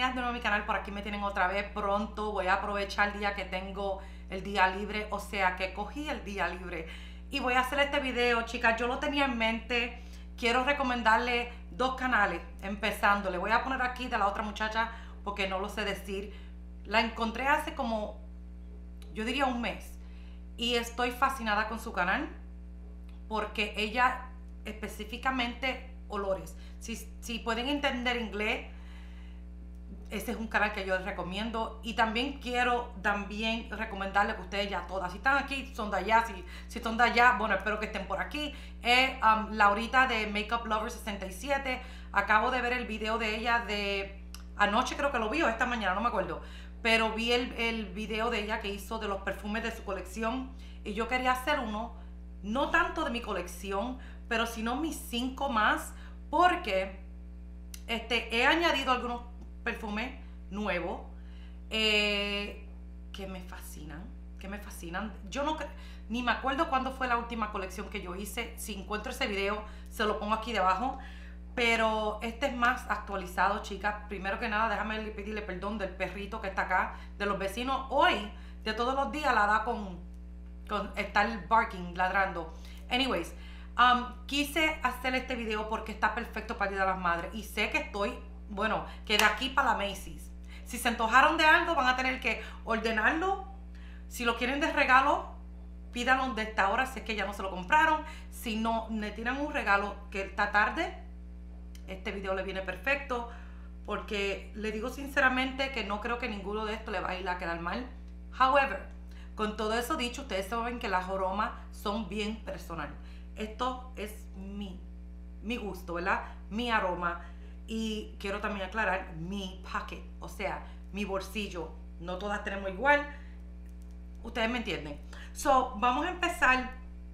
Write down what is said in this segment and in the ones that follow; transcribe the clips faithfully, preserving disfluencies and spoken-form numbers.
bienvenidas de nuevo a mi canal. Por aquí me tienen otra vez. Pronto voy a aprovechar el día que tengo el día libre, o sea que cogí el día libre y voy a hacer este video, chicas. Yo lo tenía en mente. Quiero recomendarle dos canales, empezando. Le voy a poner aquí de la otra muchacha porque no lo sé decir. La encontré hace como, yo diría un mes, y estoy fascinada con su canal porque ella específicamente olores. Si, si pueden entender inglés, ese es un canal que yo les recomiendo. Y también quiero también recomendarle que ustedes ya todas, si están aquí, son de allá, si, si son de allá, bueno, espero que estén por aquí. Es um, Laurita de Makeup Lover sesenta y siete. Acabo de ver el video de ella de anoche, creo que lo vi, o esta mañana, no me acuerdo. Pero vi el, el video de ella que hizo de los perfumes de su colección. Y yo quería hacer uno, no tanto de mi colección, pero sino mis cinco más, porque este, he añadido algunos perfumes nuevos eh, que me fascinan, que me fascinan. Yo no ni me acuerdo cuándo fue la última colección que yo hice. Si encuentro ese video, se lo pongo aquí debajo. Pero este es más actualizado, chicas. Primero que nada, déjame pedirle perdón del perrito que está acá, de los vecinos. Hoy, de todos los días, la da con, con estar barking, ladrando. Anyways, um, quise hacer este video porque está perfecto para el Día de las Madres. Y sé que estoy, bueno, que de aquí para la Macy's. Si se antojaron de algo, van a tener que ordenarlo. Si lo quieren de regalo, pídanlo de esta hora, si es que ya no se lo compraron. Si no, me tiran un regalo que está tarde, este video le viene perfecto, porque le digo sinceramente que no creo que ninguno de estos le va a ir a quedar mal. However, con todo eso dicho, ustedes saben que las aromas son bien personal. Esto es mi, mi gusto, ¿verdad? Mi aroma. Y quiero también aclarar mi pocket, o sea, mi bolsillo. No todas tenemos igual. Ustedes me entienden. So, vamos a empezar.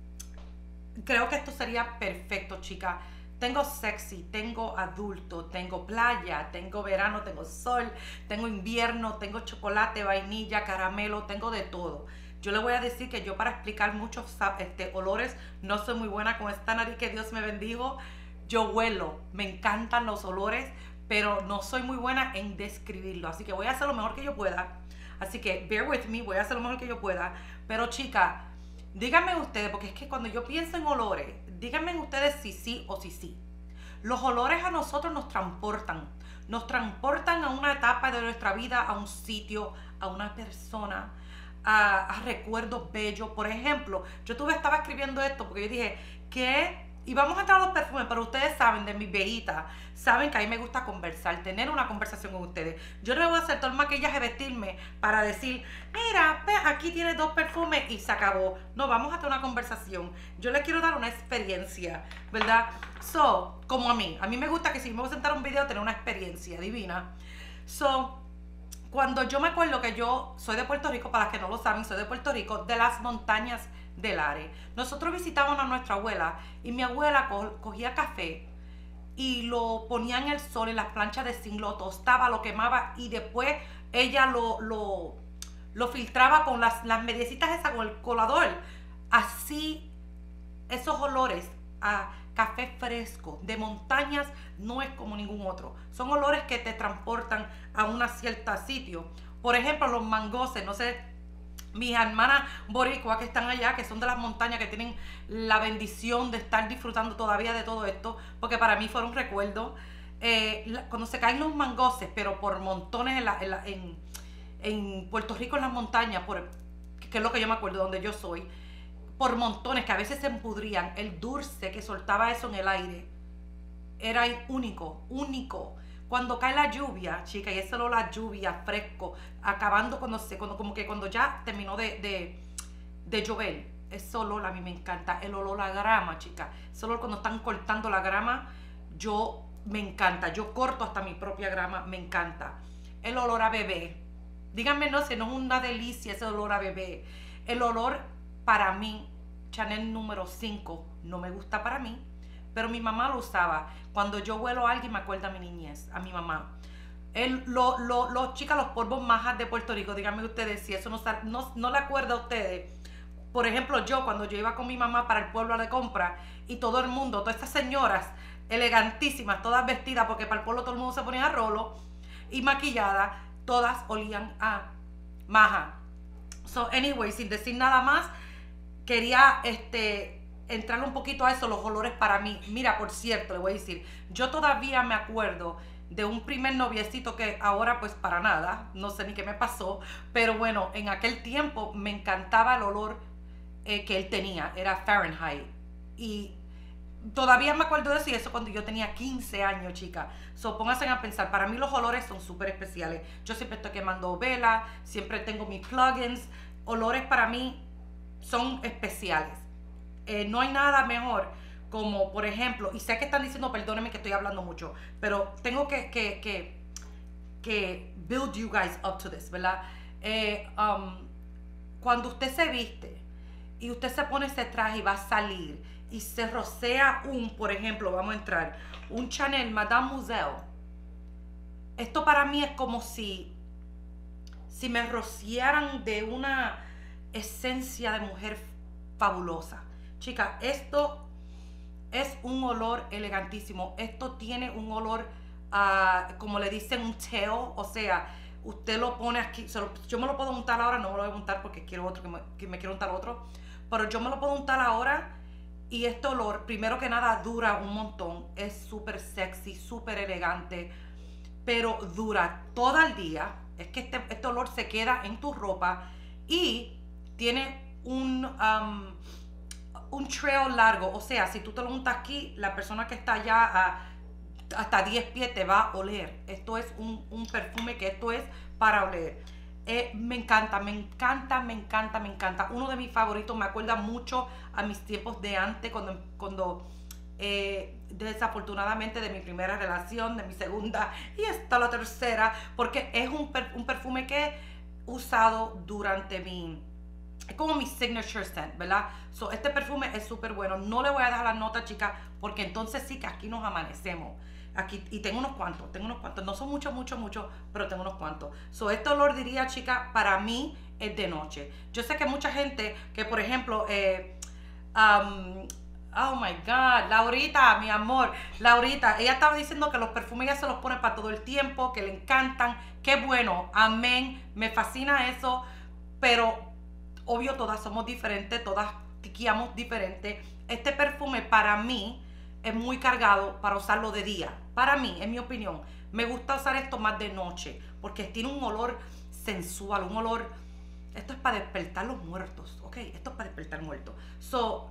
Creo que esto sería perfecto, chicas. Tengo sexy, tengo adulto, tengo playa, tengo verano, tengo sol, tengo invierno, tengo chocolate, vainilla, caramelo, tengo de todo. Yo le voy a decir que yo para explicar muchos este, olores no soy muy buena con esta nariz que Dios me bendijo. Yo huelo, me encantan los olores, pero no soy muy buena en describirlo. Así que voy a hacer lo mejor que yo pueda. Así que bear with me, voy a hacer lo mejor que yo pueda. Pero chicas, díganme ustedes, porque es que cuando yo pienso en olores, díganme ustedes si sí o si sí. Los olores a nosotros nos transportan. Nos transportan a una etapa de nuestra vida, a un sitio, a una persona, a, a recuerdos bellos. Por ejemplo, yo tuve, estaba escribiendo esto porque yo dije que, y vamos a entrar a los perfumes, pero ustedes saben de mis viejitas, saben que a mí me gusta conversar, tener una conversación con ustedes. Yo no voy a hacer todo el maquillaje, vestirme para decir, mira, ve, aquí tienes dos perfumes y se acabó. No, vamos a tener una conversación. Yo les quiero dar una experiencia, ¿verdad? So, como a mí, a mí me gusta que si me voy a sentar a un video, tener una experiencia divina. So, cuando yo me acuerdo que yo soy de Puerto Rico, para las que no lo saben, soy de Puerto Rico, de las montañas del Are. Nosotros visitábamos a nuestra abuela y mi abuela co cogía café y lo ponía en el sol, en las planchas de zinc, lo tostaba, lo quemaba y después ella lo, lo, lo filtraba con las, las mediecitas esas, con el colador. Así, esos olores a café fresco de montañas no es como ningún otro. Son olores que te transportan a una cierta sitio. Por ejemplo, los mangoses, no sé, mis hermanas boricuas que están allá, que son de las montañas, que tienen la bendición de estar disfrutando todavía de todo esto, porque para mí fue un recuerdo. Eh, cuando se caen los mangoses, pero por montones en, la, en, la, en, en Puerto Rico, en las montañas, por, que es lo que yo me acuerdo, donde yo soy, por montones, que a veces se empudrían, el dulce que soltaba eso en el aire era único, único. Cuando cae la lluvia, chica, y ese olor la lluvia fresco, acabando cuando se, cuando, como que cuando ya terminó de, de, de llover, ese olor a mí me encanta. El olor a grama, chica, ese olor cuando están cortando la grama, yo me encanta. Yo corto hasta mi propia grama, me encanta. El olor a bebé, díganme, no sé, no es una delicia ese olor a bebé. El olor para mí, Chanel número cinco, no me gusta para mí, pero mi mamá lo usaba. Cuando yo huelo a alguien me acuerda a mi niñez, a mi mamá. El, lo, lo, los chicas, los polvos majas de Puerto Rico, díganme ustedes si eso no, no, no le acuerda a ustedes. Por ejemplo, yo cuando yo iba con mi mamá para el pueblo de compra y todo el mundo, todas estas señoras elegantísimas, todas vestidas, porque para el pueblo todo el mundo se ponía a rolo, y maquillada, todas olían a maja. So, anyway, sin decir nada más, quería este, entrar un poquito a eso, los olores para mí. Mira, por cierto, le voy a decir, yo todavía me acuerdo de un primer noviecito que ahora pues para nada, no sé ni qué me pasó, pero bueno, en aquel tiempo me encantaba el olor eh, que él tenía, era Fahrenheit. Y todavía me acuerdo de eso, y eso cuando yo tenía quince años, chica. So, pónganse a pensar, para mí los olores son súper especiales. Yo siempre estoy quemando vela, siempre tengo mis plugins. Olores para mí son especiales. Eh, no hay nada mejor como, por ejemplo, y sé que están diciendo, perdónenme que estoy hablando mucho, pero tengo que, que, que, que build you guys up to this, ¿verdad? Eh, um, cuando usted se viste y usted se pone ese traje y va a salir y se rocea un, por ejemplo, vamos a entrar, un Chanel Mademoiselle. Esto para mí es como si, si me rociaran de una esencia de mujer fabulosa. Chica, esto es un olor elegantísimo. Esto tiene un olor, uh, como le dicen, un tail. O sea, usted lo pone aquí. Lo, yo me lo puedo untar ahora, no me lo voy a untar porque quiero otro, que me, que me quiero untar otro. Pero yo me lo puedo untar ahora. Y este olor, primero que nada, dura un montón. Es súper sexy, súper elegante. Pero dura todo el día. Es que este, este olor se queda en tu ropa. Y tiene un, um, un trail largo. O sea, si tú te lo untas aquí, la persona que está allá a, hasta diez pies te va a oler. Esto es un, un perfume que esto es para oler. Eh, me encanta, me encanta, me encanta, me encanta. Uno de mis favoritos, me acuerda mucho a mis tiempos de antes, cuando, cuando eh, desafortunadamente de mi primera relación, de mi segunda y hasta la tercera, porque es un, per, un perfume que he usado durante mi, es como mi signature scent, ¿verdad? So, este perfume es súper bueno. No le voy a dejar las notas, chicas, porque entonces sí que aquí nos amanecemos. Aquí, y tengo unos cuantos, tengo unos cuantos. No son muchos, muchos, muchos, pero tengo unos cuantos. So, este olor, diría, chica, para mí es de noche. Yo sé que mucha gente que, por ejemplo, eh, um, oh my God, Laurita, mi amor, Laurita, ella estaba diciendo que los perfumes ella se los pone para todo el tiempo, que le encantan. Qué bueno, amén, me fascina eso, pero obvio todas somos diferentes, todas tiqueamos diferente. Este perfume para mí es muy cargado para usarlo de día. Para mí, en mi opinión, me gusta usar esto más de noche, porque tiene un olor sensual, un olor, esto es para despertar los muertos, ¿ok? Esto es para despertar muertos. So,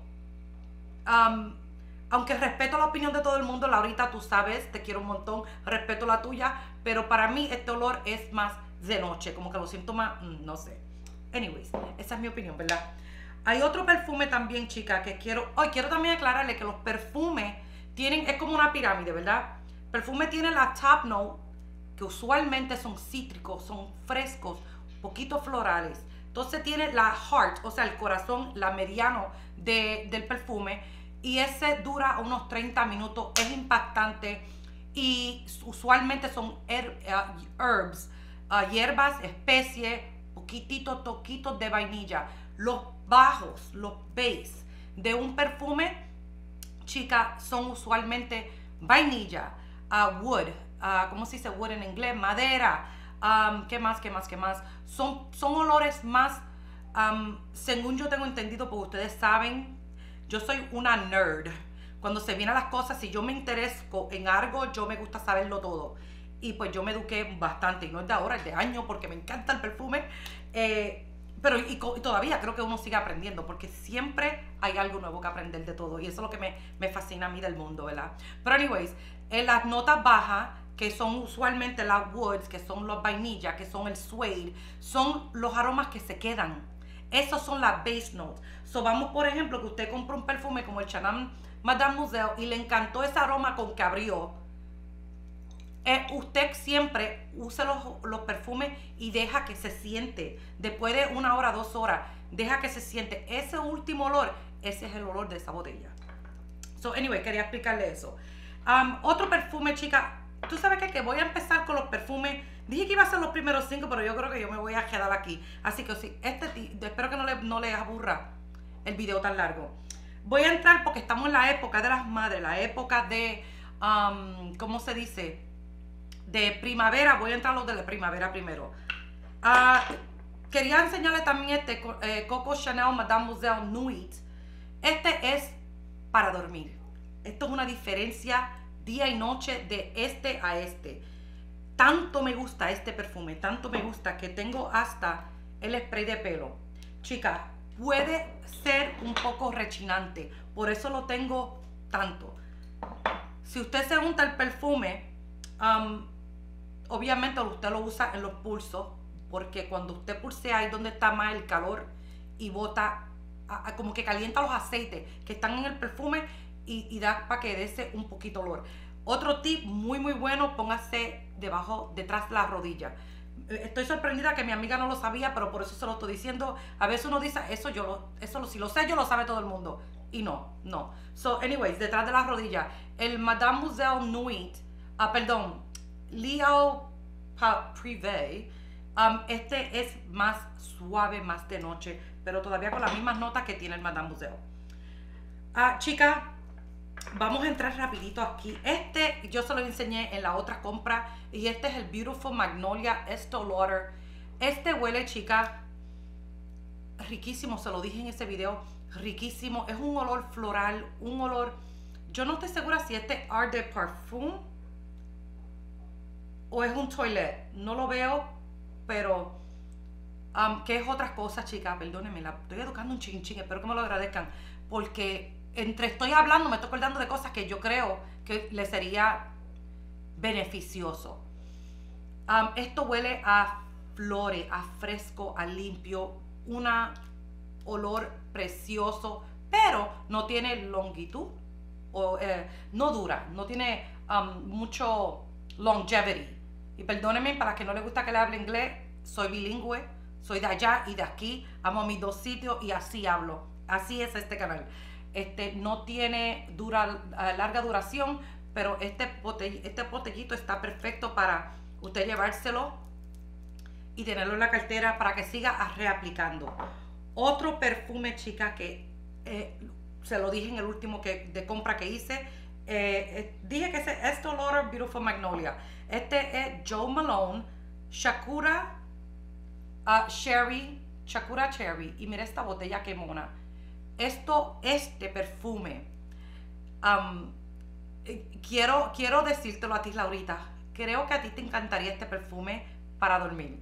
um, aunque respeto la opinión de todo el mundo, Laurita, tú sabes, te quiero un montón, respeto la tuya, pero para mí este olor es más de noche, como que lo siento más, no sé. Anyways, esa es mi opinión, ¿verdad? Hay otro perfume también, chica, que quiero, hoy quiero también aclararle que los perfumes tienen, es como una pirámide, ¿verdad? El perfume tiene la top note, que usualmente son cítricos, son frescos, poquito florales. Entonces tiene la heart, o sea, el corazón, la mediano de, del perfume, y ese dura unos treinta minutos, es impactante, y usualmente son her, uh, herbs, uh, hierbas, especies, poquititos toquitos de vainilla. Los bajos, los base de un perfume, chica, son usualmente vainilla, uh, wood, uh, ¿cómo se dice wood en inglés? Madera, um, ¿qué más, qué más, qué más? Son, son olores más, um, según yo tengo entendido, porque ustedes saben, yo soy una nerd. Cuando se vienen las cosas, si yo me intereso en algo, yo me gusta saberlo todo. Y pues yo me eduqué bastante, y no es de ahora, es de años, porque me encanta el perfume. Eh, Pero y, y todavía creo que uno sigue aprendiendo, porque siempre hay algo nuevo que aprender de todo. Y eso es lo que me, me fascina a mí del mundo, ¿verdad? Pero anyways, en las notas bajas, que son usualmente las woods, que son los vainillas, que son el suede, son los aromas que se quedan. Esos son las base notes. So vamos, por ejemplo, que usted compra un perfume como el Chanel Mademoiselle y le encantó ese aroma con que abrió. Eh, usted siempre use los, los perfumes y deja que se siente. Después de una hora, dos horas, deja que se siente. Ese último olor, ese es el olor de esa botella. So, anyway, quería explicarle eso. Um, otro perfume, chica. Tú sabes que, que voy a empezar con los perfumes. Dije que iba a ser los primeros cinco, pero yo creo que yo me voy a quedar aquí. Así que sí, este, espero que no le, no le aburra el video tan largo. Voy a entrar porque estamos en la época de las madres, la época de, um, ¿cómo se dice? de primavera. Voy a entrar a los de la primavera primero. Uh, quería enseñarles también este eh, Coco Chanel Mademoiselle Nuit. Este es para dormir. Esto es una diferencia día y noche de este a este. Tanto me gusta este perfume, tanto me gusta que tengo hasta el spray de pelo. Chicas, puede ser un poco rechinante, por eso lo tengo tanto. Si usted se unta el perfume, um, obviamente usted lo usa en los pulsos, porque cuando usted pulsea ahí donde está más el calor y bota, a, a, como que calienta los aceites que están en el perfume y, y da para que dé un poquito olor. Otro tip muy muy bueno, póngase debajo, detrás de la rodilla. Estoy sorprendida que mi amiga no lo sabía, pero por eso se lo estoy diciendo. A veces uno dice, eso yo lo, eso lo, si lo sé yo, lo sabe todo el mundo. Y no, no. So, anyways, detrás de la rodilla. El Mademoiselle Nuit, uh, perdón, Leo Privé, um, este es más suave, más de noche, pero todavía con las mismas notas que tiene el Mademoiselle. Ah, chicas, vamos a entrar rapidito aquí. Este yo se lo enseñé en la otra compra y este es el Beautiful Magnolia Estée Lauder. Este huele, chica, riquísimo, se lo dije en ese video, riquísimo. Es un olor floral, un olor, yo no estoy segura si este es Art de Parfum o es un toilet, no lo veo, pero um, que es otra cosa, chica, perdónenme, la estoy educando un chin chin, espero que me lo agradezcan, porque entre estoy hablando, me estoy acordando de cosas que yo creo que le sería beneficioso. Um, esto huele a flores, a fresco, a limpio, un olor precioso, pero no tiene longitud, o eh, no dura, no tiene um, mucho longevity. Y perdónenme, para que no le gusta que le hable inglés, soy bilingüe, soy de allá y de aquí, amo mis dos sitios y así hablo. Así es este canal. Este no tiene dura, larga duración, pero este, botell, este botellito está perfecto para usted llevárselo y tenerlo en la cartera para que siga reaplicando. Otro perfume, chica, que eh, se lo dije en el último que, de compra que hice, eh, eh, dije que es Estée Lauder Beautiful Magnolia. Este es Jo Malone Shakura uh, Cherry, Shakura Cherry, y mira esta botella que mona. Esto, este perfume, um, quiero, quiero decírtelo a ti, Laurita, creo que a ti te encantaría este perfume para dormir.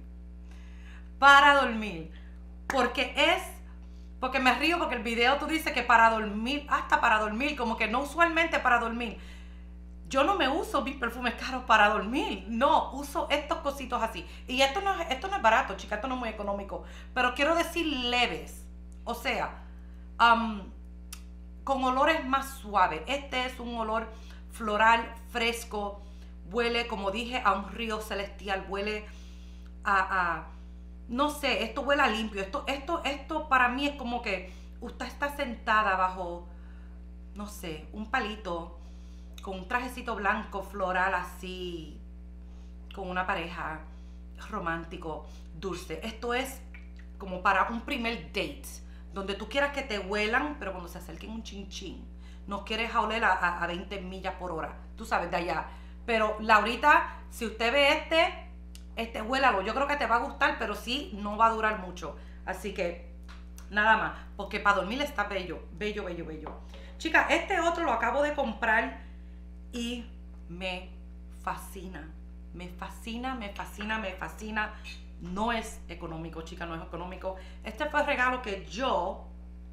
Para dormir. Porque es, porque me río porque el video tú dices que para dormir, hasta para dormir, como que no usualmente para dormir. Yo no me uso mis perfumes caros para dormir, no, uso estos cositos así. Y esto no, esto no es barato, chica, esto no es muy económico, pero quiero decir leves, o sea, Um, con olores más suaves. Este es un olor floral, fresco, huele, como dije, a un río celestial, huele a, a no sé, esto huele a limpio. Esto, esto, esto para mí es como que usted está sentada bajo, no sé, un palito, con un trajecito blanco, floral así, con una pareja romántico, dulce. Esto es como para un primer date, donde tú quieras que te huelan, pero cuando se acerquen un chin chin. No quieres oler a, a, a veinte millas por hora, tú sabes, de allá. Pero Laurita, si usted ve este, este huélalo. Yo creo que te va a gustar, pero sí, no va a durar mucho. Así que, nada más, porque para dormir está bello, bello, bello, bello. Chicas, este otro lo acabo de comprar y me fascina. Me fascina, me fascina, me fascina. No es económico, chica, no es económico. Este fue el regalo que yo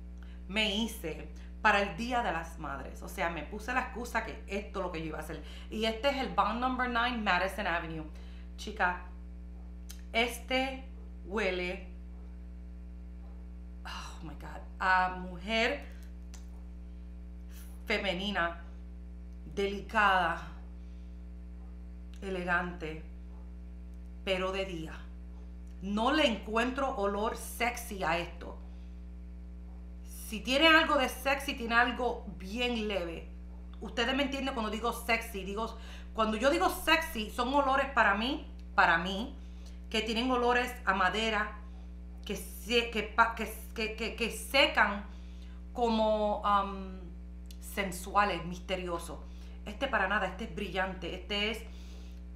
me hice para el Día de las Madres. O sea, me puse la excusa que esto es lo que yo iba a hacer. Y este es el Bond Number nueve Madison Avenue. Chica, este huele, oh my God, a mujer femenina, delicada, elegante, pero de día. No le encuentro olor sexy a esto. Si tiene algo de sexy, tiene algo bien leve. Ustedes me entienden cuando digo sexy. Digo, cuando yo digo sexy, son olores para mí, para mí, que tienen olores a madera, que, se, que, que, que, que secan como um, sensuales, misteriosos. Este para nada, este es brillante, este es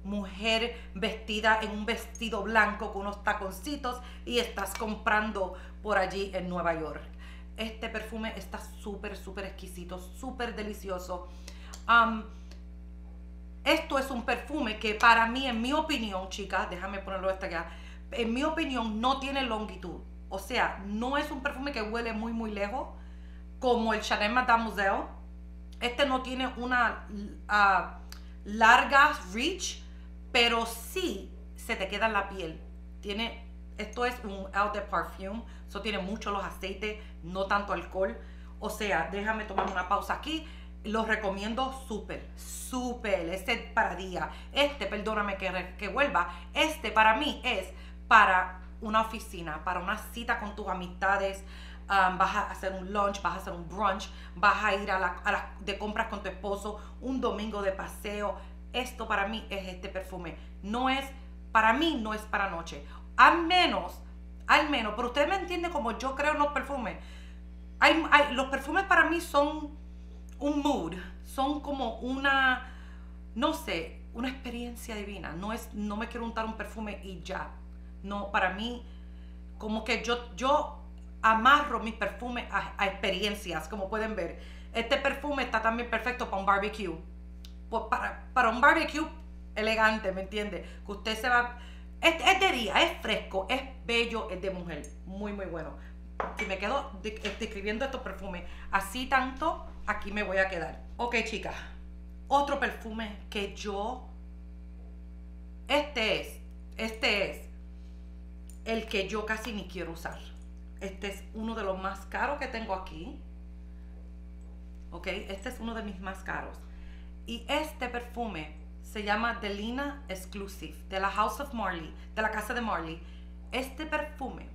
mujer vestida en un vestido blanco con unos taconcitos y estás comprando por allí en Nueva York. Este perfume está súper, súper exquisito, súper delicioso. Um, esto es un perfume que para mí, en mi opinión, chicas, déjame ponerlo hasta acá, en mi opinión no tiene longitud. O sea, no es un perfume que huele muy, muy lejos, como el Chanel Mademoiselle. Este no tiene una uh, larga reach, pero sí se te queda en la piel. Tiene, esto es un eau de parfum, eso tiene mucho los aceites, no tanto alcohol. O sea, déjame tomar una pausa aquí. Los recomiendo súper, súper. Este para día. Este, perdóname que, que vuelva. Este para mí es para una oficina, para una cita con tus amistades. Um, vas a hacer un lunch, vas a hacer un brunch, vas a ir a la, a la de compras con tu esposo, un domingo de paseo. Esto para mí es este perfume. No es, para mí no es para noche. Al menos, al menos, pero usted me entiende como yo creo en los perfumes. Hay, hay, los perfumes para mí son un mood, son como una, no sé, una experiencia divina. No es, no me quiero untar un perfume y ya. No, para mí, como que yo, yo amarro mis perfumes a, a experiencias, como pueden ver. Este perfume está también perfecto para un barbecue. Para, para un barbecue elegante, ¿me entiende? Que usted se va... Es, es de día, es fresco, es bello, es de mujer. Muy, muy bueno. Si me quedo de, describiendo estos perfumes así tanto, aquí me voy a quedar. Ok, chicas. Otro perfume que yo... Este es, este es el que yo casi ni quiero usar. Este es uno de los más caros que tengo aquí. Ok, este es uno de mis más caros. Y este perfume se llama Delina Exclusive, de la House of Marley, de la casa de Marley. Este perfume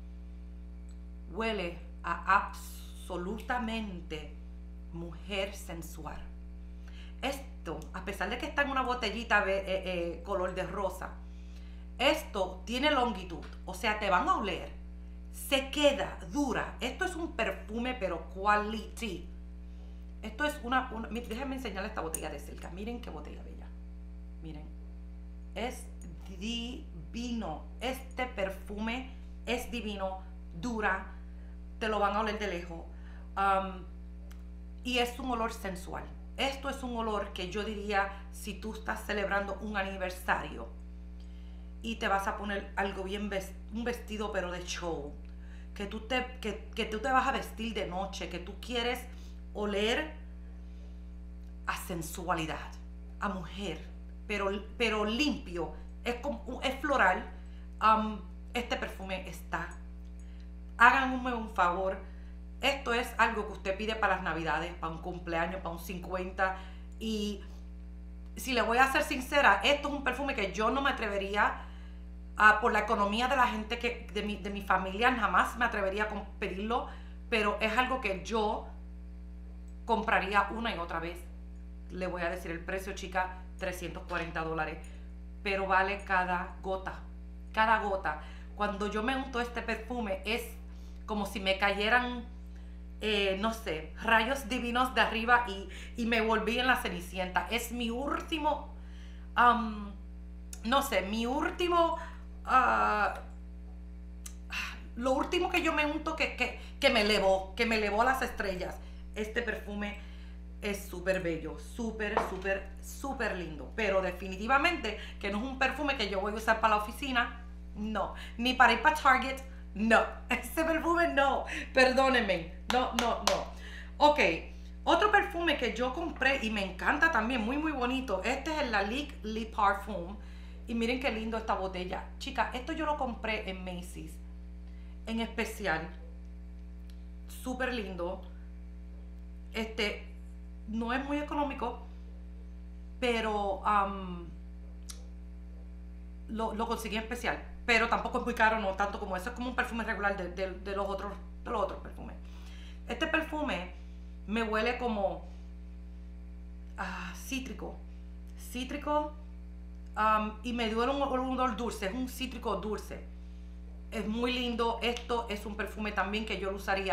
huele a absolutamente mujer sensual. Esto, a pesar de que está en una botellita de, eh, eh, color de rosa, esto tiene longitud, o sea, te van a oler, se queda, dura. Esto es un perfume, pero quality. Esto es una, una déjenme enseñarles esta botella de cerca. Miren qué botella bella. Miren, es divino. Este perfume es divino, dura, te lo van a oler de lejos. Um, y es un olor sensual. Esto es un olor que yo diría, si tú estás celebrando un aniversario y te vas a poner algo bien, vest un vestido pero de show, que tú, te, que, que tú te vas a vestir de noche, que tú quieres oler a sensualidad, a mujer, pero, pero limpio, es, como, es floral. Um, este perfume está. Háganme un favor. Esto es algo que usted pide para las navidades, para un cumpleaños, para un cincuenta. Y si le voy a ser sincera, esto es un perfume que yo no me atrevería, a, por la economía de la gente, que de mi, de mi familia, jamás me atrevería a pedirlo. Pero es algo que yo compraría una y otra vez. Le voy a decir el precio, chica, trescientos cuarenta dólares. Pero vale cada gota, cada gota. Cuando yo me unto este perfume es como si me cayeran, eh, no sé, rayos divinos de arriba y, y me volví en la Cenicienta. Es mi último, um, no sé, mi último, uh, lo último que yo me unto que, que, que me elevó, que me elevó a las estrellas. Este perfume es súper bello, súper, súper, súper lindo. Pero definitivamente que no es un perfume que yo voy a usar para la oficina. No, ni para ir para Target, no, este perfume no, perdónenme, no, no, no. Ok, otro perfume que yo compré y me encanta también, muy, muy bonito, este es el Lalique Le Parfum, y miren qué lindo esta botella. Chicas, esto yo lo compré en Macy's, en especial, súper lindo, este, no es muy económico, pero um, lo, lo conseguí en especial. Pero tampoco es muy caro, no tanto como eso. Es como un perfume regular de, de, de, los, otros, de los otros perfumes. Este perfume me huele como ah, cítrico. Cítrico. Um, y me duele un, un olor dulce. Es un cítrico dulce. Es muy lindo. Esto es un perfume también que yo lo usaría.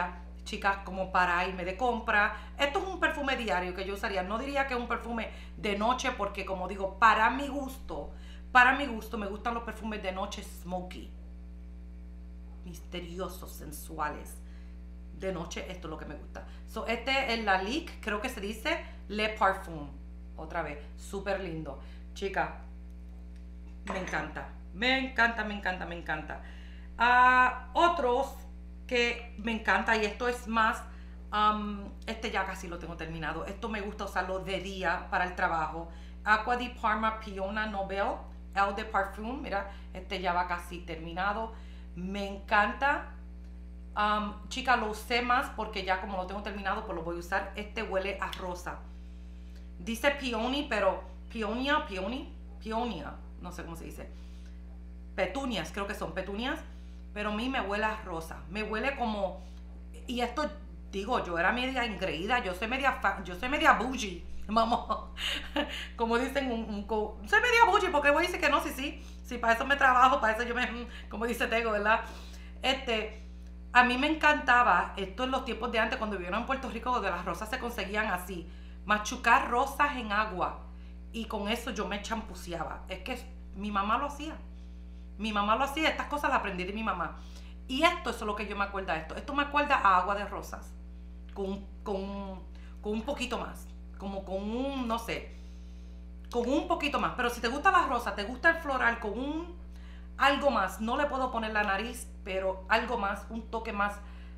chicas, como para irme de compra. Esto es un perfume diario que yo usaría. No diría que es un perfume de noche porque, como digo, para mi gusto, para mi gusto me gustan los perfumes de noche smoky, misteriosos, sensuales. De noche esto es lo que me gusta. So, este es la Lique, creo que se dice Le Parfum. Otra vez, súper lindo. Chicas, me encanta. Me encanta, me encanta, me encanta. Uh, otros que me encanta, y esto es más, um, este ya casi lo tengo terminado. Esto me gusta usarlo de día para el trabajo. Acqua di Parma Piona Nobel, Eau de Parfum. Mira, este ya va casi terminado. Me encanta. Um, chica, lo usé más porque ya como lo tengo terminado, pues lo voy a usar. Este huele a rosa. Dice peony, pero peonia, peony, peonia, no sé cómo se dice. Petunias, creo que son petunias. Pero a mí me huele a rosa. Me huele como... Y esto, digo, yo era media engreída. Yo soy media, fa, yo soy media bougie. Vamos, como dicen, un, un, un, soy media bougie porque voy a decir que no, sí, sí. Sí, para eso me trabajo, para eso yo me... Como dice Tego, ¿verdad? Este... A mí me encantaba, esto en los tiempos de antes, cuando vivieron en Puerto Rico, donde las rosas se conseguían así, machucar rosas en agua, y con eso yo me champuceaba. Es que mi mamá lo hacía, mi mamá lo hacía, estas cosas las aprendí de mi mamá. Y esto, eso es lo que yo me acuerdo de esto, esto me acuerda a agua de rosas, con, con, con un poquito más, como con un, no sé, con un poquito más. Pero si te gusta la rosa, te gusta el floral, con un... algo más, no le puedo poner la nariz, pero algo más, un toque más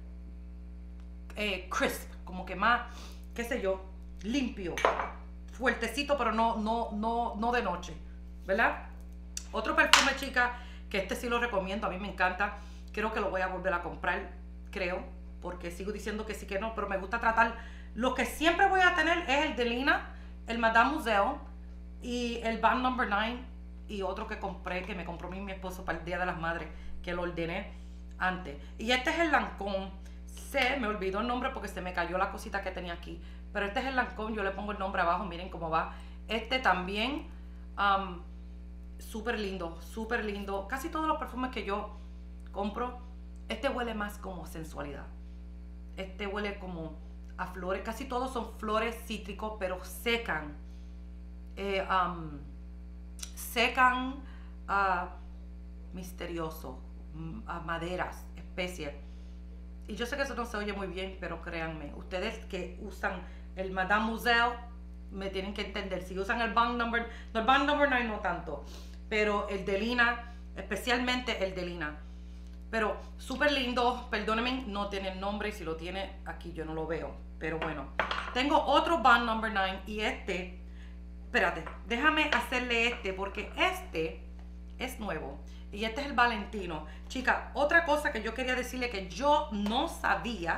eh, crisp, como que más, qué sé yo, limpio, fuertecito, pero no, no, no, no de noche, ¿verdad? Otro perfume, chica, que este sí lo recomiendo, a mí me encanta, creo que lo voy a volver a comprar, creo, porque sigo diciendo que sí que no, pero me gusta tratar, lo que siempre voy a tener es el Delina, el Madame Museo y el Band Number nueve, y otro que compré, que me compró mi, mi esposo para el Día de las Madres, que lo ordené antes. Y este es el Lancôme. Se me olvidó el nombre porque se me cayó la cosita que tenía aquí. Pero este es el Lancôme, yo le pongo el nombre abajo, miren cómo va. Este también, um, súper lindo, súper lindo. Casi todos los perfumes que yo compro, este huele más como sensualidad. Este huele como a flores. Casi todos son flores cítricos, pero secan. Eh, um, secan a uh, misterioso, a uh, maderas, especies. Y yo sé que eso no se oye muy bien, pero créanme, ustedes que usan el Madame Museo me tienen que entender. Si usan el Band Number, no, el Band Number nueve no tanto, pero el Delina, especialmente el Delina. Pero súper lindo, perdónenme, no tiene el nombre, y si lo tiene aquí yo no lo veo. Pero bueno, tengo otro Band Number nueve y este... Espérate, déjame hacerle este porque este es nuevo y este es el Valentino. Chica, otra cosa que yo quería decirle que yo no sabía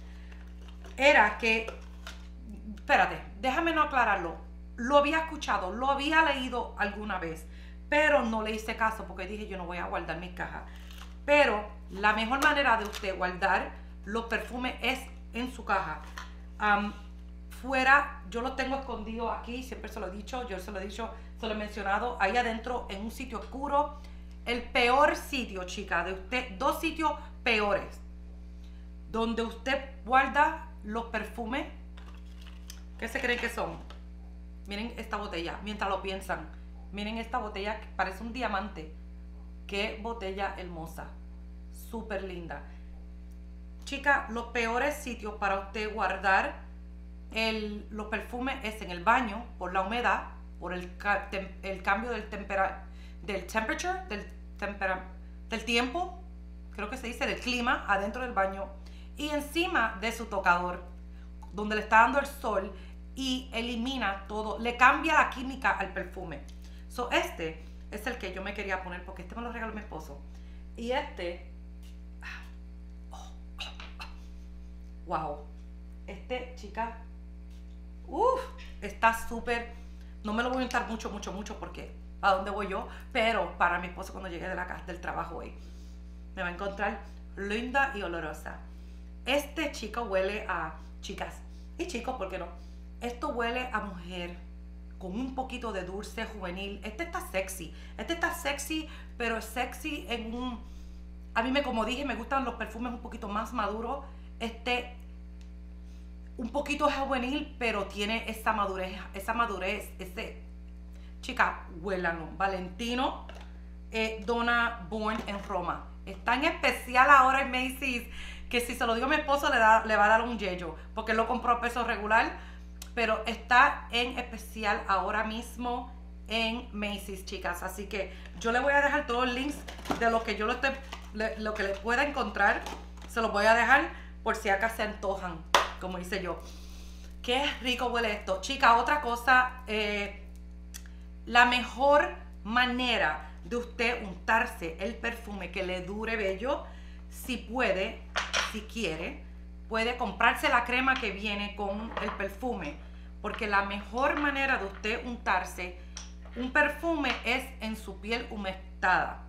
era que, espérate, déjame no aclararlo. Lo había escuchado, lo había leído alguna vez, pero no le hice caso porque dije yo no voy a guardar mis cajas. Pero la mejor manera de usted guardar los perfumes es en su caja. Um, Fuera, yo lo tengo escondido aquí, siempre se lo he dicho, yo se lo he dicho, se lo he mencionado, ahí adentro en un sitio oscuro. El peor sitio, chica, de usted, dos sitios peores, donde usted guarda los perfumes. ¿Qué se creen que son? Miren esta botella, mientras lo piensan. Miren esta botella que parece un diamante. Qué botella hermosa, súper linda. Chica, los peores sitios para usted guardar El, los perfumes es en el baño, por la humedad, por el, tem, el cambio del, tempera, del temperature, del, tempera, del tiempo, creo que se dice, del clima, adentro del baño, y encima de su tocador, donde le está dando el sol y elimina todo, le cambia la química al perfume. So, este es el que yo me quería poner, porque este me lo regaló mi esposo. Y este, oh, oh, oh, wow, este, chica, uff, está súper, no me lo voy a untar mucho, mucho, mucho, porque a dónde voy yo, pero para mi esposo cuando llegue de la casa, del trabajo hoy, me va a encontrar linda y olorosa. Este chico huele a, chicas y chicos, ¿por qué no? Esto huele a mujer, con un poquito de dulce juvenil. Este está sexy, este está sexy, pero es sexy en un, a mí me, como dije, me gustan los perfumes un poquito más maduros. Este un poquito juvenil, pero tiene esa madurez, esa madurez, ese... Chica, huélalo. Valentino eh, Donna Born en Roma. Está en especial ahora en Macy's, que si se lo digo a mi esposo le, da, le va a dar un yello, porque él lo compró a peso regular, pero está en especial ahora mismo en Macy's, chicas. Así que yo le voy a dejar todos los links de lo que yo lo, esté, le, lo que le pueda encontrar. Se los voy a dejar por si acá se antojan, como hice yo. Qué rico huele esto. Chicas, otra cosa, eh, la mejor manera de usted untarse el perfume que le dure bello, si puede, si quiere, puede comprarse la crema que viene con el perfume, porque la mejor manera de usted untarse un perfume es en su piel humectada.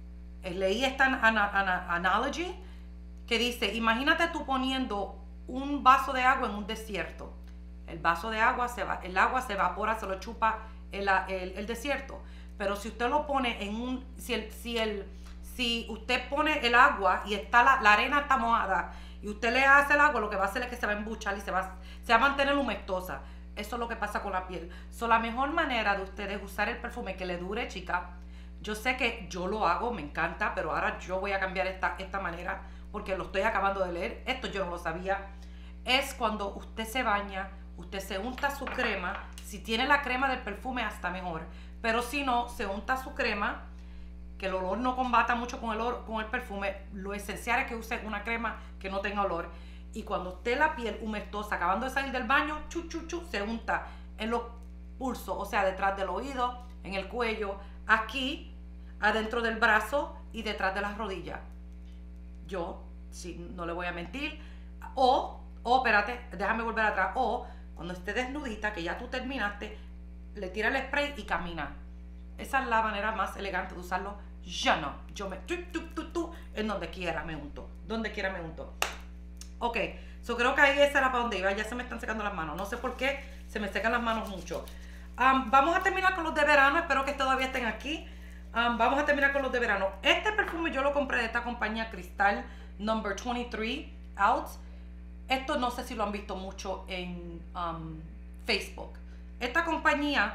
Leí esta ana, ana, analogy que dice, imagínate tú poniendo un vaso de agua en un desierto. El vaso de agua se va, el agua se evapora, se lo chupa el, el, el desierto. Pero si usted lo pone en un, si el, si el, si usted pone el agua y está la, la arena está mojada y usted le hace el agua, lo que va a hacer es que se va a embuchar y se va, se va a mantener humectosa. Eso es lo que pasa con la piel. So, la mejor manera de ustedes usar el perfume que le dure, chica, yo sé que yo lo hago, me encanta, pero ahora yo voy a cambiar esta, esta manera porque lo estoy acabando de leer. Esto yo no lo sabía. Es cuando usted se baña, usted se unta su crema. Si tiene la crema del perfume, hasta mejor. Pero si no, se unta su crema, que el olor no combata mucho con el, olor, con el perfume. Lo esencial es que use una crema que no tenga olor. Y cuando esté la piel humestosa, acabando de salir del baño, chu, chu, chu, se unta en los pulsos, o sea, detrás del oído, en el cuello, aquí, adentro del brazo y detrás de las rodillas. Yo, sí, no le voy a mentir. O, o, espérate, déjame volver atrás. O, cuando esté desnudita, que ya tú terminaste, le tira el spray y camina. Esa es la manera más elegante de usarlo. Ya no. Yo me, tu, tu, tu, tu, en donde quiera me unto. Donde quiera me unto. Ok, so creo que ahí esa era para donde iba. Ya se me están secando las manos. No sé por qué se me secan las manos mucho. Um, vamos a terminar con los de verano. Espero que todavía estén aquí. Um, vamos a terminar con los de verano. Este perfume yo lo compré de esta compañía Cristal Number veintitrés Out. Esto no sé si lo han visto mucho en um, Facebook. Esta compañía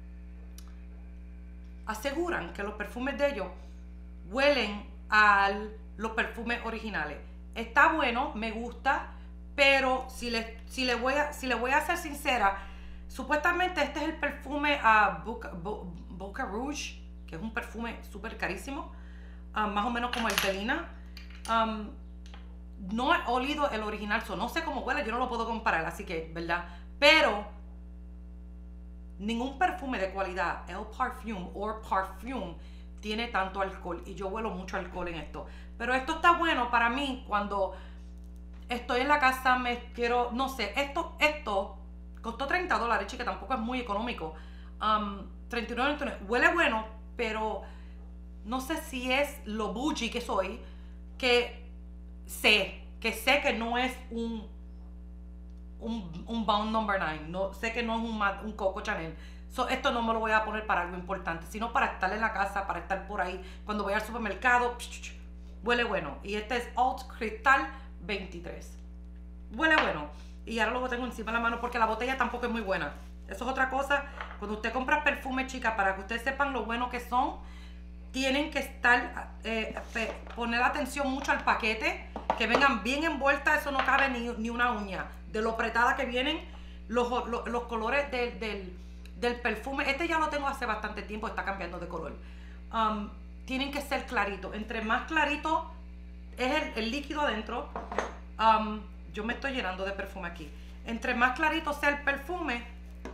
aseguran que los perfumes de ellos huelen a los perfumes originales. Está bueno, me gusta, pero si le, si le, voy, a, si le voy a ser sincera, supuestamente este es el perfume a uh, Boca, Bo, Boca Rouge, que es un perfume súper carísimo, um, más o menos como el Belina. Um, no he olido el original, so no sé cómo huele, yo no lo puedo comparar, así que, ¿verdad? Pero ningún perfume de cualidad, el perfume o parfum, tiene tanto alcohol, y yo huelo mucho alcohol en esto. Pero esto está bueno para mí cuando estoy en la casa, me quiero, no sé, esto, esto costó treinta dólares, chica, tampoco es muy económico. Um, treinta y nueve noventa y nueve, huele bueno, pero no sé si es lo bougie que soy, que sé, que sé que no es un, un, un Bound Number nueve, no, sé que no es un, un Coco Chanel. So, esto no me lo voy a poner para algo importante, sino para estar en la casa, para estar por ahí, cuando voy al supermercado. Psh, psh, huele bueno. Y este es Alt Cristal veintitrés. Huele bueno. Y ahora lo tengo encima de la mano porque la botella tampoco es muy buena. Eso es otra cosa. Cuando usted compra perfume, chicas, para que ustedes sepan lo bueno que son, tienen que estar, eh, poner atención mucho al paquete, que vengan bien envueltas. Eso no cabe ni, ni una uña. De lo apretada que vienen, los, los, los colores de, del, del perfume. Este ya lo tengo hace bastante tiempo, está cambiando de color. Um, tienen que ser claritos. Entre más clarito es el, el líquido adentro, um, yo me estoy llenando de perfume aquí. Entre más clarito sea el perfume,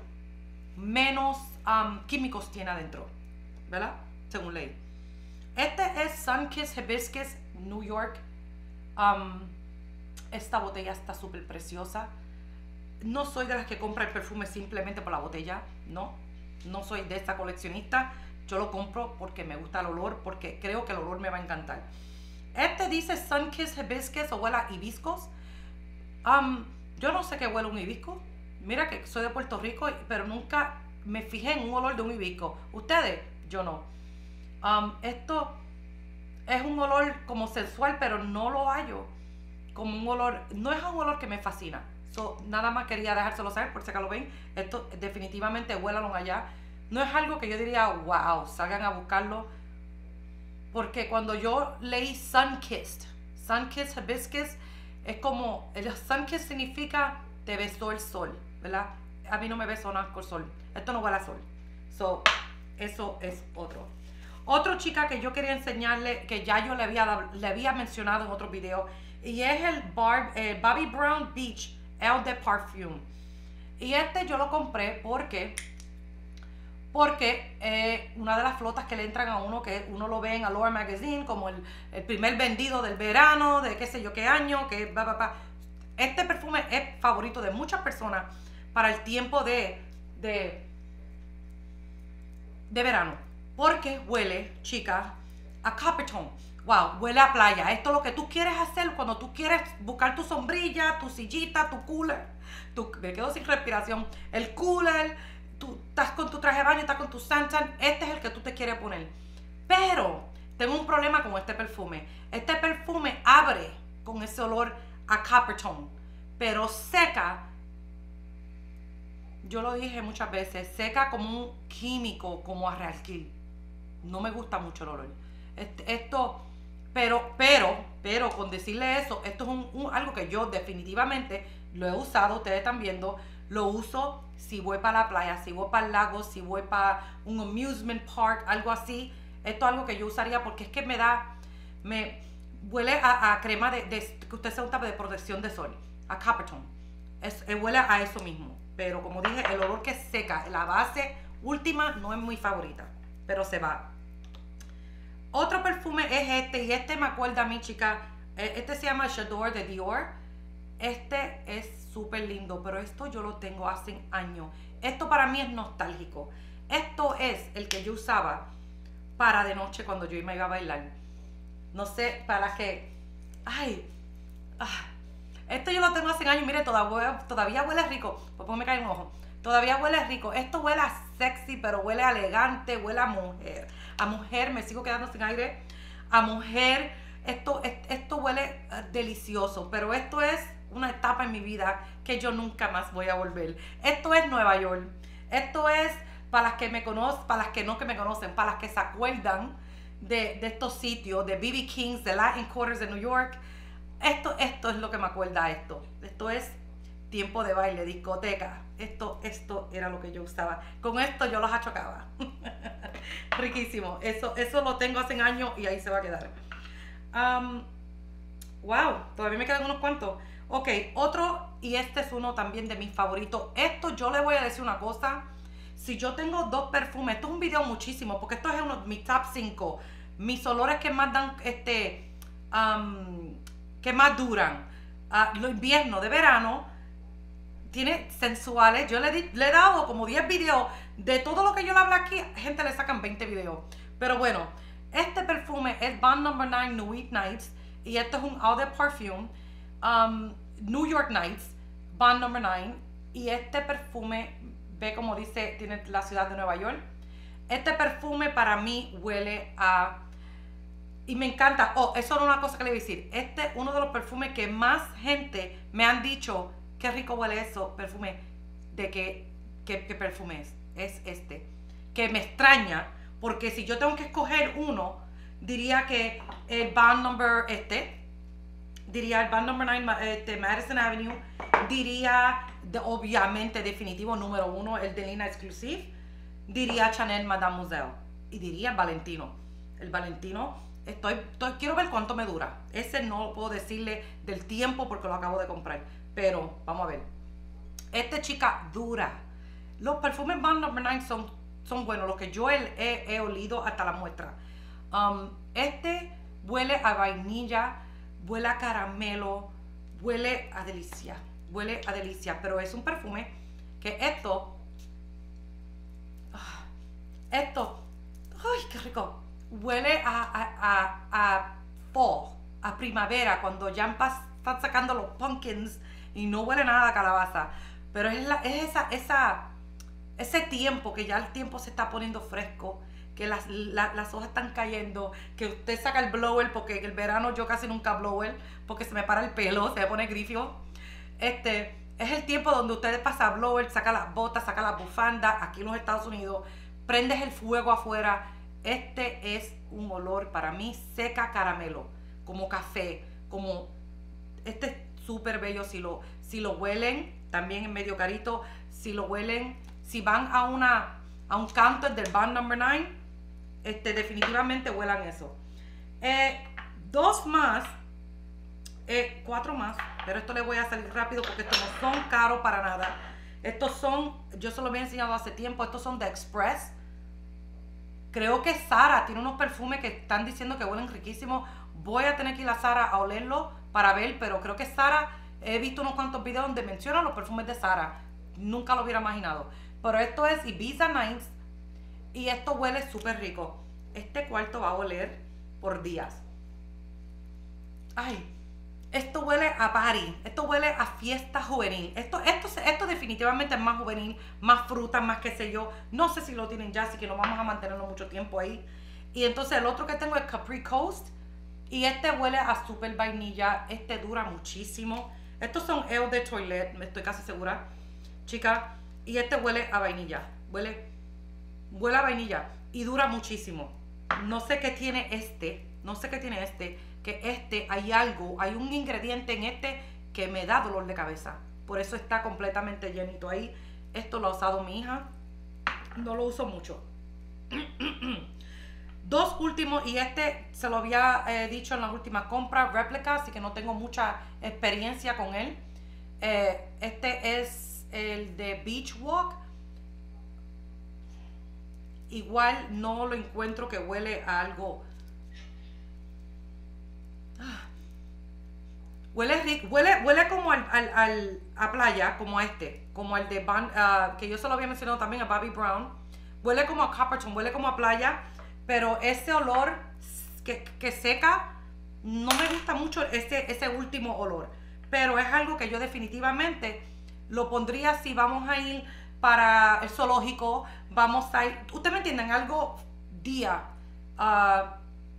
menos um, químicos tiene adentro, ¿verdad? Según ley. Este es Sunkissed Hibiscus New York. Um, esta botella está súper preciosa. No soy de las que compra el perfume simplemente por la botella, no. No soy de esta coleccionista. Yo lo compro porque me gusta el olor, porque creo que el olor me va a encantar. Este dice Sunkissed Hibiscus o huele a hibiscos. Um, yo no sé qué huele un hibisco. Mira que soy de Puerto Rico, pero nunca me fijé en un olor de un hibisco. ¿Ustedes? Yo no. Um, esto es un olor como sensual, pero no lo hallo como un olor. No es un olor que me fascina. So, nada más quería dejárselo saber, por si acá lo ven. Esto definitivamente huélanlo allá. No es algo que yo diría, wow, salgan a buscarlo. Porque cuando yo leí Sunkissed, Sunkissed Hibiscus, es como, el Sunkissed significa te besó el sol, ¿verdad? A mí no me besó nada con sol. Esto no huele a sol. So, eso es otro. Otro, chica, que yo quería enseñarle, que ya yo le había, le había mencionado en otros videos, y es el Bar, eh, Bobbi Brown Beach Eau de Parfum. Y este yo lo compré porque porque eh, una de las flotas que le entran a uno, que uno lo ve en Allure Magazine como el, el primer vendido del verano, de qué sé yo qué año, que va, va, va. Este perfume es favorito de muchas personas para el tiempo de, de, de verano, porque huele, chicas, a Coppertone. Wow, huele a playa. Esto es lo que tú quieres hacer cuando tú quieres buscar tu sombrilla, tu sillita, tu cooler. Tu, me quedo sin respiración. El cooler, tú estás con tu traje de baño, estás con tu suntan. Este es el que tú te quieres poner. Pero tengo un problema con este perfume. Este perfume abre con ese olor a Coppertone, pero seca. Yo lo dije muchas veces, seca como un químico, como a realquil. No me gusta mucho el olor. Este, esto, pero, pero, pero con decirle eso, esto es un, un, algo que yo definitivamente lo he usado, ustedes están viendo, lo uso si voy para la playa, si voy para el lago, si voy para un amusement park, algo así. Esto es algo que yo usaría porque es que me da, me huele a, a crema de, de, que usted se unta de protección de sol, a Coppertone. Es, es, huele a eso mismo. Pero como dije, el olor que seca, la base última no es muy favorita, pero se va. Otro perfume es este, y este me acuerda a mí, chica. Este se llama J'adore de Dior. Este es súper lindo, pero esto yo lo tengo hace años. Esto para mí es nostálgico. Esto es el que yo usaba para de noche cuando yo me iba a bailar. No sé, para las que... Ay, ah, esto yo lo tengo hace años. Mire, todavía, todavía huele rico. Pues me cae un ojo. Todavía huele rico. Esto huele a sexy, pero huele a elegante, huele a mujer. A mujer, me sigo quedando sin aire. A mujer, esto, esto huele delicioso, pero esto es una etapa en mi vida que yo nunca más voy a volver. Esto es Nueva York. Esto es para las que me conocen, para las que no que me conocen, para las que se acuerdan de, de estos sitios, de B B King's, de Latin Quarters de New York. Esto, esto es lo que me acuerda a esto. Esto es tiempo de baile, discoteca. Esto, esto era lo que yo usaba. Con esto yo los achocaba. Riquísimo. Eso, eso lo tengo hace años y ahí se va a quedar. Um, wow, todavía me quedan unos cuantos. Ok, otro, y este es uno también de mis favoritos. Esto yo le voy a decir una cosa. Si yo tengo dos perfumes, esto es un video muchísimo, porque esto es uno de mis top cinco. Mis olores que más dan, este, um, que más duran. Uh, los inviernos, de verano, tiene sensuales. Yo le, di, le he dado como diez videos. De todo lo que yo le hablo aquí, gente le sacan veinte videos. Pero bueno, este perfume es Bond Number nueve Nuit Nights. Y esto es un Eau de Parfum. Um, New York Nights, Bond Number nueve. Y este perfume, ve como dice, tiene la ciudad de Nueva York. Este perfume para mí huele a... Y me encanta. Oh, eso era una cosa que le iba a decir. Este es uno de los perfumes que más gente me han dicho, qué rico huele eso, perfume. ¿De qué, qué, qué perfume es? Es este. Que me extraña, porque si yo tengo que escoger uno, diría que el Bond Number este, diría el Bond Number nueve, este, Madison Avenue, diría, de, obviamente, definitivo, número uno, el de Lina Exclusive, diría Chanel Mademoiselle, y diría Valentino. El Valentino, estoy, estoy, quiero ver cuánto me dura. Ese no puedo decirle del tiempo porque lo acabo de comprar, pero vamos a ver. Este, chica, dura. Los perfumes Bond Number nueve son, son buenos, los que yo he, he, he olido hasta la muestra. Um, este huele a vainilla, huele a caramelo, huele a delicia, huele a delicia, pero es un perfume que esto, esto, ay, qué rico, huele a, a, a, a fall, a primavera, cuando ya están sacando los pumpkins y no huele nada a calabaza, pero es, la, es esa, esa, ese tiempo que ya el tiempo se está poniendo fresco, que las, la, las hojas están cayendo, que usted saca el blower, porque en el verano yo casi nunca blower, porque se me para el pelo, se me pone grifio. Este, Es el tiempo donde ustedes pasan blower, saca las botas, saca las bufandas, aquí en los Estados Unidos, prendes el fuego afuera. Este es un olor para mí seca caramelo, como café, como... Este es súper bello si lo, si lo huelen, también es medio carito, si lo huelen, si van a una a un counter del Bond Number nueve, este, definitivamente huelan eso. Eh, dos más, eh, cuatro más, pero esto les voy a salir rápido porque estos no son caros para nada. Estos son, yo se los había enseñado hace tiempo, estos son de Express. Creo que Zara tiene unos perfumes que están diciendo que huelen riquísimos. Voy a tener que ir a Zara a olerlo para ver, pero creo que Zara, he visto unos cuantos videos donde mencionan los perfumes de Zara. Nunca lo hubiera imaginado. Pero esto es Ibiza Nights y esto huele súper rico. Este cuarto va a oler por días. Ay, esto huele a party, esto huele a fiesta juvenil. Esto, esto, esto definitivamente es más juvenil, más fruta, más qué sé yo. No sé si lo tienen ya, así que no vamos a mantenerlo mucho tiempo ahí. Y entonces el otro que tengo es Capri Coast. Y este huele a super vainilla. Este dura muchísimo. Estos son Eau de Toilette, me estoy casi segura, chica. Y este huele a vainilla. Huele, huele a vainilla. Y dura muchísimo. No sé qué tiene este. No sé qué tiene este. Que este, hay algo, hay un ingrediente en este que me da dolor de cabeza. Por eso está completamente llenito ahí. Esto lo ha usado mi hija. No lo uso mucho. Dos últimos, y este se lo había eh, dicho en las últimas compras, réplica, así que no tengo mucha experiencia con él. Eh, este es el de Beach Walk. Igual no lo encuentro que huele a algo. Huele rico, huele, huele como al, al, al, a playa, como a este, como el de Ban, uh, que yo se lo había mencionado también a Bobbi Brown. Huele como a Copperton, huele como a playa, pero ese olor que, que seca, no me gusta mucho ese, ese último olor. Pero es algo que yo definitivamente lo pondría si vamos a ir para el zoológico, vamos a ir, ustedes me entienden, algo día, uh,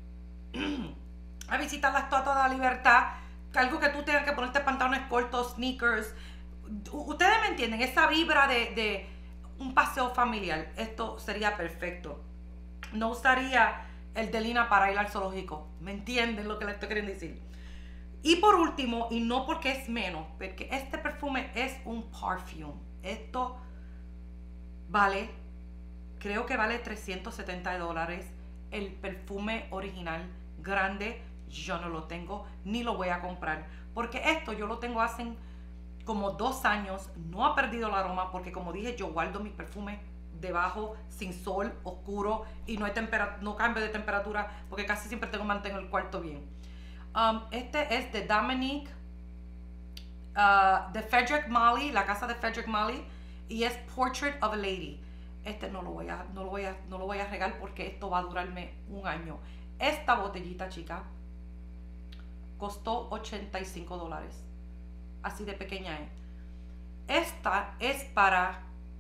a visitar la Estatua de la Libertad, algo que tú tengas que ponerte pantalones cortos, sneakers. Ustedes me entienden, esa vibra de, de un paseo familiar. Esto sería perfecto. No usaría el de Lina para ir al zoológico. ¿Me entienden lo que les estoy queriendo decir? Y por último, y no porque es menos, porque este perfume es un perfume. Esto vale, creo que vale trescientos setenta dólares. El perfume original, grande, yo no lo tengo ni lo voy a comprar, porque esto yo lo tengo hace como dos años, no ha perdido el aroma, porque como dije, yo guardo mis perfumes debajo, sin sol, oscuro, y no hay temperatura, no cambio de temperatura, porque casi siempre tengo mantengo el cuarto bien. Um, este es de Dominique, uh, de Frederic Malle, la casa de Frederic Malle, y es Portrait of a Lady. Este no lo voy a, no lo voy a, no lo voy a regar porque esto va a durarme un año. Esta botellita, chica, costó ochenta y cinco dólares. Así de pequeña es. Esta es para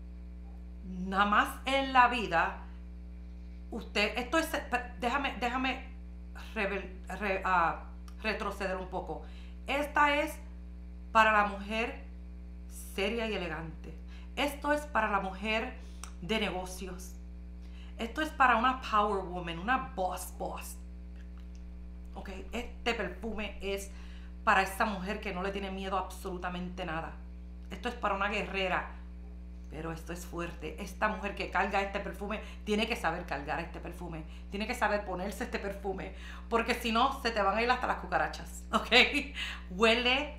nada más en la vida. Usted, esto es, déjame, déjame revel, re, uh, retroceder un poco. Esta es para la mujer seria y elegante. Esto es para la mujer de negocios. Esto es para una power woman, una boss boss. Ok, este perfume es para esa mujer que no le tiene miedo a absolutamente nada. Esto es para una guerrera, pero esto es fuerte. Esta mujer que carga este perfume tiene que saber cargar este perfume, tiene que saber ponerse este perfume, porque si no se te van a ir hasta las cucarachas. Ok, huele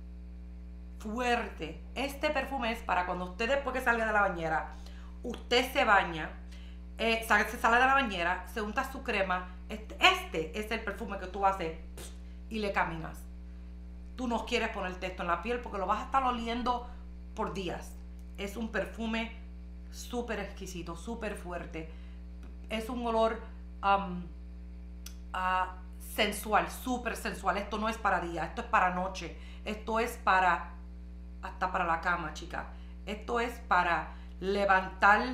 fuerte. Este perfume es para cuando usted, después que salga de la bañera, usted se baña, eh, se sale de la bañera, se unta su crema. Este, este es el perfume que tú haces y le caminas. Tú no quieres ponerte esto en la piel porque lo vas a estar oliendo por días. Es un perfume súper exquisito, súper fuerte. Es un olor um, uh, sensual, súper sensual. Esto no es para día, esto es para noche. Esto es para, hasta para la cama, chica. Esto es para levantar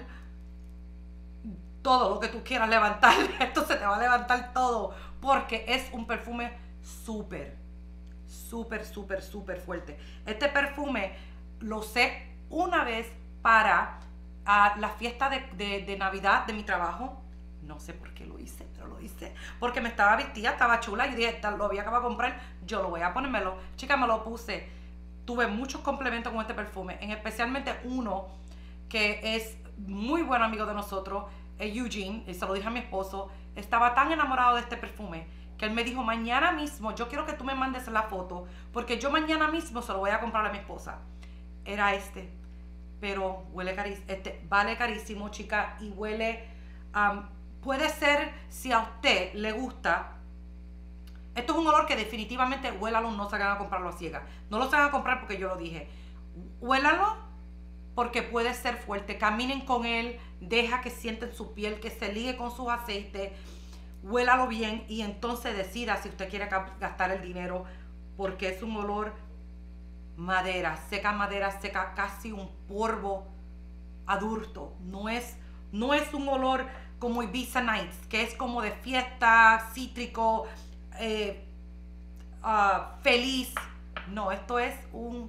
todo lo que tú quieras levantar. Esto se te va a levantar todo, porque es un perfume súper, súper, súper, súper fuerte. Este perfume lo usé una vez para uh, la fiesta de, de, de Navidad de mi trabajo. No sé por qué lo hice, pero lo hice. Porque me estaba vestida, estaba chula. Y dije, lo había acabado de comprar, yo lo voy a ponérmelo. Chica, me lo puse. Tuve muchos complementos con este perfume. En especialmente uno que es muy buen amigo de nosotros, es Eugene. Y se lo dije a mi esposo. Estaba tan enamorado de este perfume que él me dijo, mañana mismo, yo quiero que tú me mandes la foto. Porque yo mañana mismo se lo voy a comprar a mi esposa. Era este. Pero huele carísimo. Este vale carísimo, chica. Y huele... Um, Puede ser, si a usted le gusta, esto es un olor que definitivamente huélalo, no se hagan a comprarlo a ciegas. No lo se hagan a comprar porque yo lo dije. Huélalo porque puede ser fuerte. Caminen con él, deja que sienten su piel, que se ligue con sus aceites. Huélalo bien y entonces decida si usted quiere gastar el dinero, porque es un olor madera, seca madera, seca casi un polvo adulto. No es, no es un olor como Ibiza Nights, que es como de fiesta, cítrico, eh, uh, feliz. No, esto es un,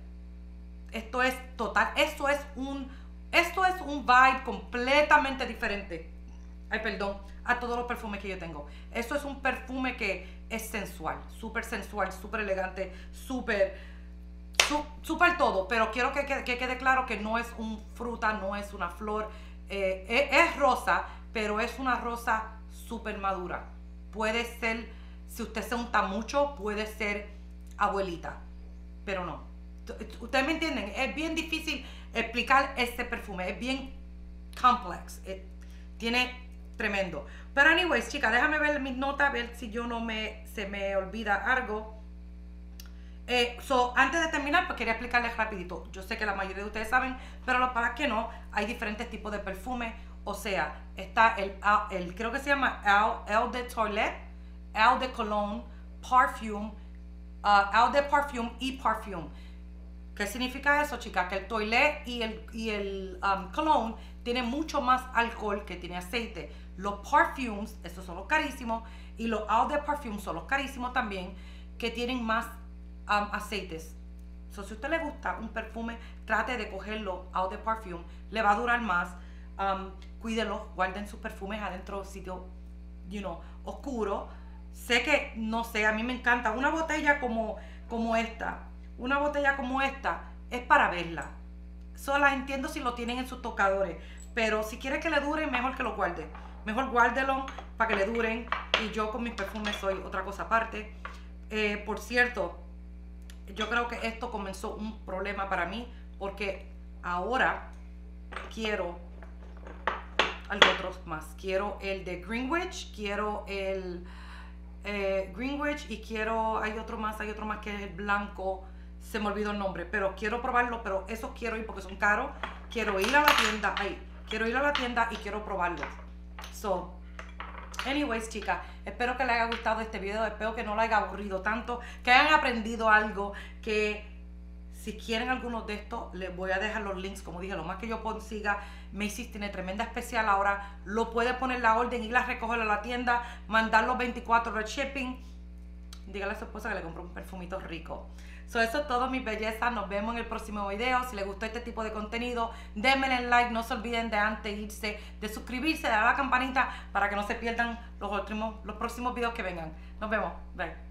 esto es total, esto es un, esto es un vibe completamente diferente. Ay, perdón, a todos los perfumes que yo tengo. Esto es un perfume que es sensual, súper sensual, súper elegante, súper, súper todo. Pero quiero que, que, que quede claro que no es un fruta, no es una flor, eh, es, es rosa, pero es una rosa súper madura. Puede ser, si usted se unta mucho, puede ser abuelita, pero no. Ustedes me entienden, es bien difícil explicar este perfume, es bien complex, eh, tiene tremendo. Pero anyways, chicas, déjame ver mis notas, ver si yo no me, se me olvida algo. Eh, so, antes de terminar, pues quería explicarles rapidito. Yo sé que la mayoría de ustedes saben, pero lo para que no, hay diferentes tipos de perfume. O sea, está el, el creo que se llama Eau de Toilette, Eau de Cologne, Parfume, uh, Eau de Parfume y Parfume. ¿Qué significa eso, chicas? Que el Toilette y el, y el um, Cologne tienen mucho más alcohol que tiene aceite. Los Parfumes, estos son los carísimos, y los Eau de Parfume son los carísimos también, que tienen más um, aceites. So, si a usted le gusta un perfume, trate de cogerlo Eau de Parfume, le va a durar más. Um, cuídenlo, guarden sus perfumes adentro de sitio, you know, oscuro. Sé que, no sé, a mí me encanta una botella como, como esta, una botella como esta es para verla. Solo entiendo si lo tienen en sus tocadores, pero si quiere que le dure, mejor que lo guarde. Mejor guárdelo para que le duren. Y yo con mis perfumes soy otra cosa aparte. Eh, por cierto, yo creo que esto comenzó un problema para mí, porque ahora quiero algo otro más. Quiero el de Greenwich, quiero el eh, Greenwich y quiero, hay otro más, hay otro más que es el blanco, se me olvidó el nombre, pero quiero probarlo, pero esos quiero ir porque son caros. Quiero ir a la tienda, ay, quiero ir a la tienda y quiero probarlos. So, anyways, chicas, espero que les haya gustado este video, espero que no les haya aburrido tanto, que hayan aprendido algo, que si quieren algunos de estos, les voy a dejar los links, como dije, lo más que yo consiga. Macy's tiene tremenda especial ahora, lo puede poner la orden, ir a recogerlo a la tienda, mandar los veinticuatro horas shipping. Dígale a su esposa que le compró un perfumito rico. So, eso es todo, mis bellezas. Nos vemos en el próximo video. Si les gustó este tipo de contenido, denme el like. No se olviden de antes de irse, de suscribirse, de dar a la campanita para que no se pierdan los, últimos, los próximos videos que vengan. Nos vemos. Bye.